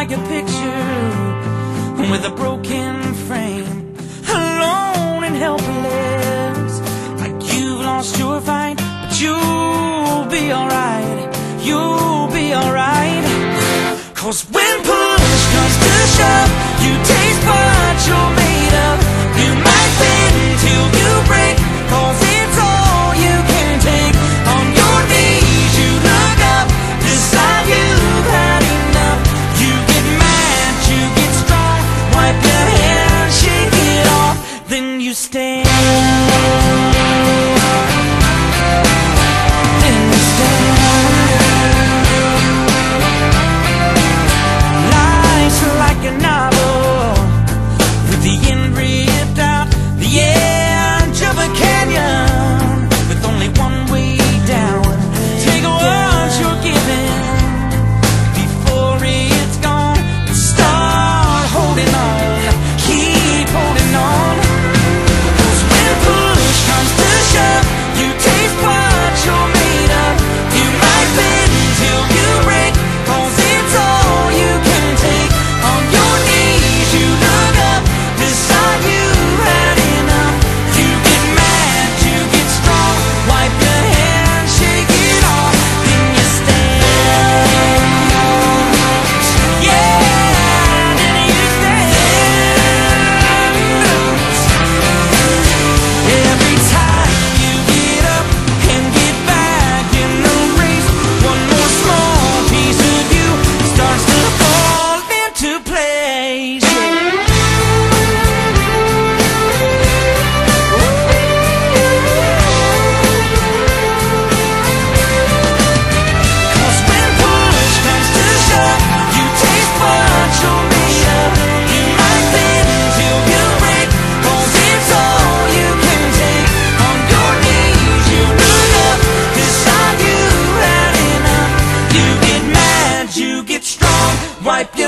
like a picture with a broken frame, alone and helpless, like you've lost your fight. But you'll be alright, you'll be alright. 'Cause when push comes to shove, you taste what you're made of. You might bend till you break, 'cause it's all you can take. On your knees you look up, decide you've had enough. You get mad, you get strong, wipe your hands, shake it off, then you stand. Wipe your